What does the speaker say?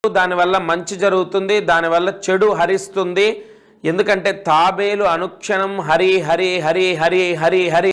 దానివల్ల మంచి జరుగుతుంది, దానివల్ల చెడు హరిస్తుంది. ఎందుకంటే తాబేలు అనుక్షణం హరి హరి హరి హరి హరి హరి